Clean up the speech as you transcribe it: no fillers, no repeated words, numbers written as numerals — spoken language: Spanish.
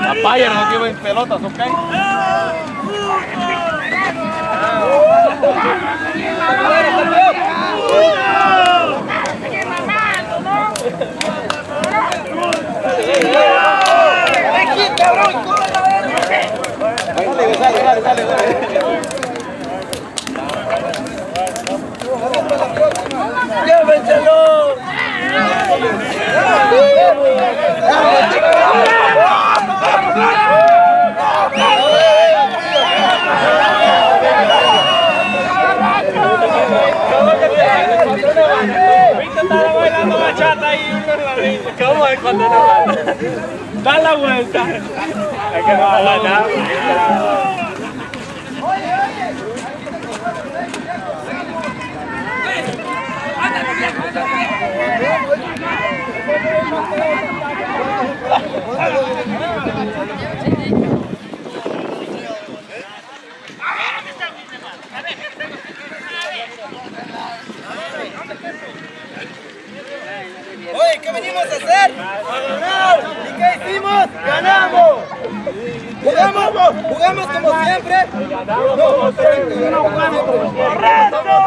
Bayern no lleva en pelotas, ¿ok? ¡Llévenselo! Víctor estaba bailando bachata ahí. ¿Cómo es cuando no gana? Da la vuelta. Es que no va a ganar. Oye, ¿qué venimos a hacer? ¡A ganar! ¿Y qué hicimos? ¡Ganamos! ¡Jugamos como siempre! ¡No, ganamos como siempre!